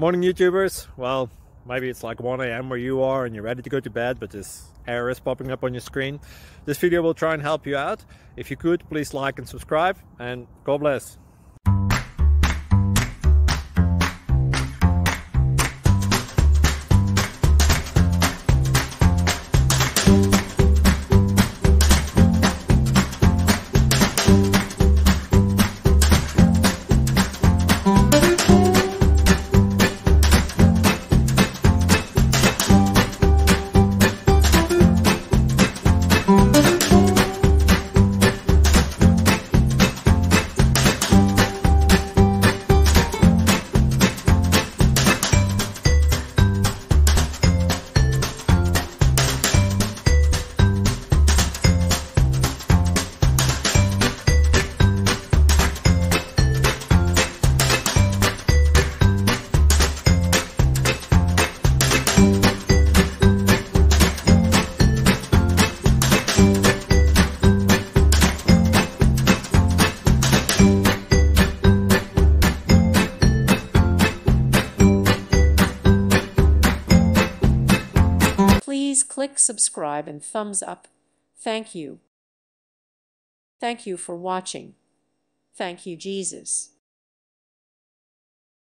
Morning YouTubers. Well, maybe it's like 1 a.m. where you are and you're ready to go to bed, but this error is popping up on your screen. This video will try and help you out. If you could, please like and subscribe, and God bless. Please click subscribe and thumbs up. Thank you. Thank you for watching. Thank you, Jesus.